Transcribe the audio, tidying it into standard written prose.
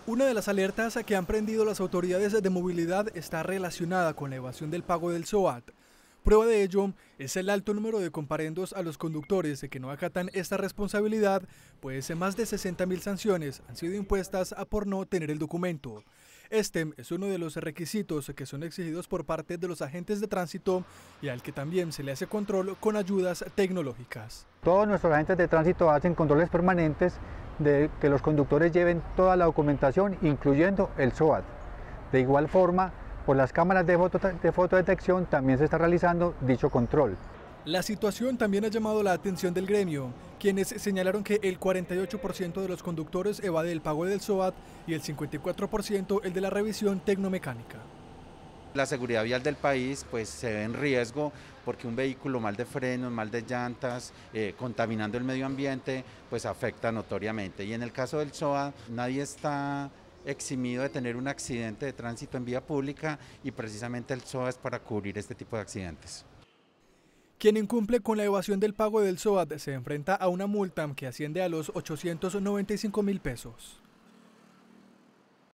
Una de las alertas que han prendido las autoridades de movilidad está relacionada con la evasión del pago del SOAT. Prueba de ello es el alto número de comparendos a los conductores que no acatan esta responsabilidad, pues más de 60.000 sanciones han sido impuestas por no tener el documento. Este es uno de los requisitos que son exigidos por parte de los agentes de tránsito y al que también se le hace control con ayudas tecnológicas. Todos nuestros agentes de tránsito hacen controles permanentes de que los conductores lleven toda la documentación, incluyendo el SOAT. De igual forma, por las cámaras de fotodetección también se está realizando dicho control. La situación también ha llamado la atención del gremio, quienes señalaron que el 48% de los conductores evade el pago del SOAT y el 54% el de la revisión tecnomecánica. La seguridad vial del país pues se ve en riesgo porque un vehículo mal de frenos, mal de llantas, contaminando el medio ambiente, pues afecta notoriamente. Y en el caso del SOAT, nadie está eximido de tener un accidente de tránsito en vía pública y precisamente el SOAT es para cubrir este tipo de accidentes. Quien incumple con la evasión del pago del SOAT se enfrenta a una multa que asciende a los 895.000 pesos.